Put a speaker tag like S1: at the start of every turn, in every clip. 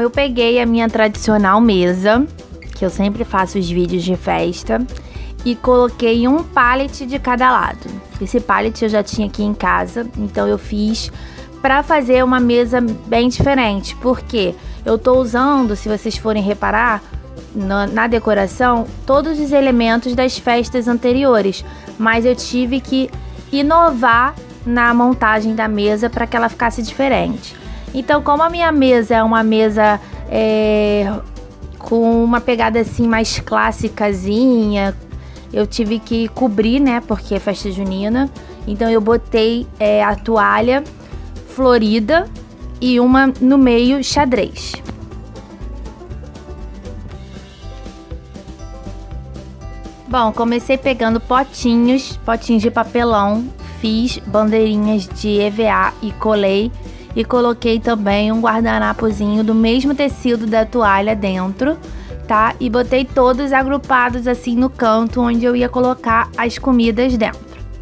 S1: eu peguei a minha tradicional mesa, que eu sempre faço os vídeos de festa, e coloquei um pallet de cada lado. Esse pallet eu já tinha aqui em casa, então eu fiz para fazer uma mesa bem diferente, porque eu tô usando, se vocês forem reparar, na decoração, todos os elementos das festas anteriores, mas eu tive que inovar na montagem da mesa para que ela ficasse diferente. Então, como a minha mesa é uma mesa com uma pegada assim mais clássicazinha, eu tive que cobrir, né, porque é festa junina. Então eu botei a toalha florida e uma no meio xadrez. Bom, comecei pegando potinhos de papelão, fiz bandeirinhas de EVA e colei, e coloquei também um guardanapozinho do mesmo tecido da toalha dentro, tá? E botei todos agrupados assim no canto onde eu ia colocar as comidas dentro.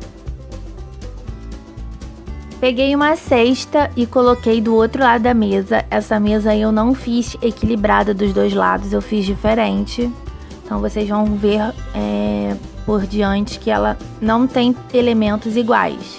S1: Peguei uma cesta e coloquei do outro lado da mesa. Essa mesa eu não fiz equilibrada dos dois lados, eu fiz diferente. Então vocês vão ver por diante que ela não tem elementos iguais.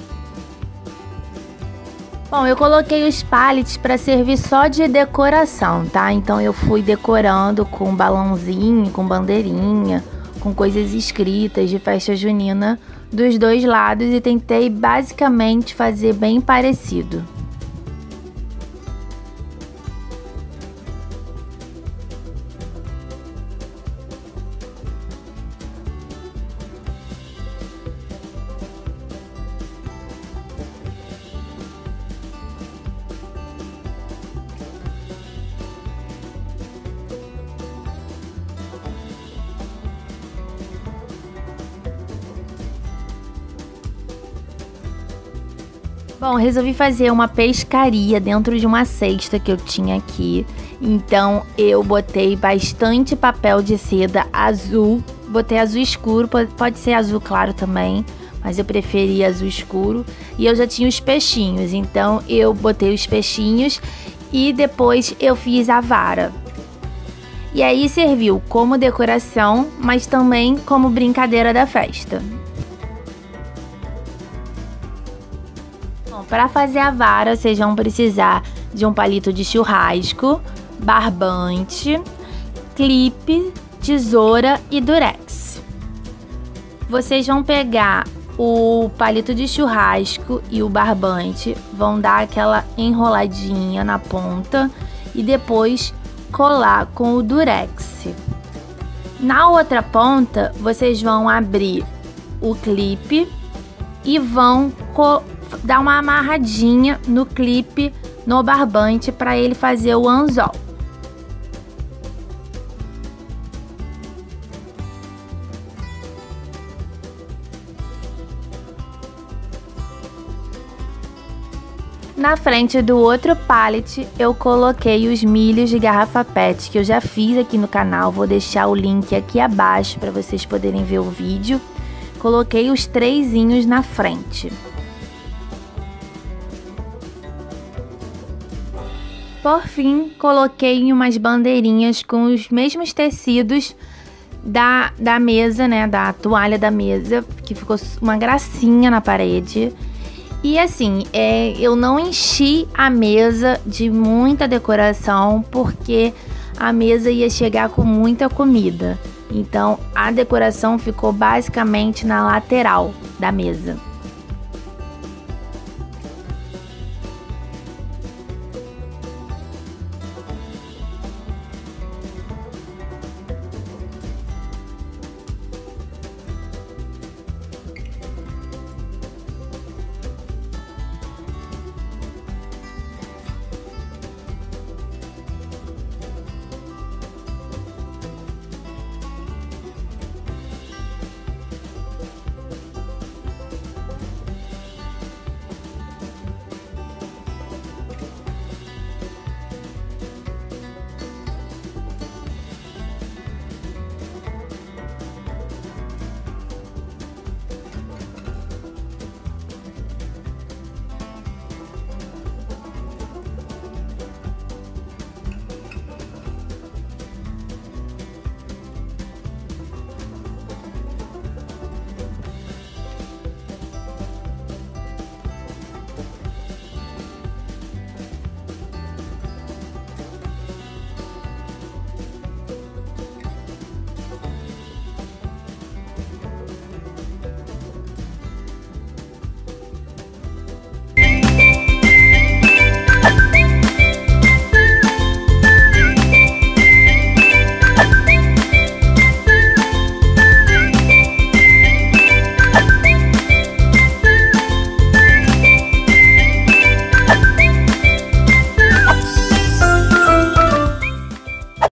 S1: Bom, eu coloquei os pallets para servir só de decoração, tá? Então eu fui decorando com balãozinho, com bandeirinha, com coisas escritas de festa junina dos dois lados e tentei basicamente fazer bem parecido. Bom, resolvi fazer uma pescaria dentro de uma cesta que eu tinha aqui. Então eu botei bastante papel de seda azul. Botei azul escuro, pode ser azul claro também, mas eu preferi azul escuro. E eu já tinha os peixinhos, então eu botei os peixinhos e depois eu fiz a vara. E aí serviu como decoração, mas também como brincadeira da festa. Para fazer a vara, vocês vão precisar de um palito de churrasco, barbante, clipe, tesoura e durex. Vocês vão pegar o palito de churrasco e o barbante, vão dar aquela enroladinha na ponta e depois colar com o durex. Na outra ponta, vocês vão abrir o clipe e vão dar uma amarradinha no clipe, no barbante, para ele fazer o anzol. Na frente do outro pallet, eu coloquei os milhos de garrafa PET, que eu já fiz aqui no canal. Vou deixar o link aqui abaixo para vocês poderem ver o vídeo. Coloquei os trezinhos na frente. Por fim, coloquei umas bandeirinhas com os mesmos tecidos da mesa, né? Da toalha da mesa, que ficou uma gracinha na parede. E assim, eu não enchi a mesa de muita decoração, porque a mesa ia chegar com muita comida. Então, a decoração ficou basicamente na lateral da mesa.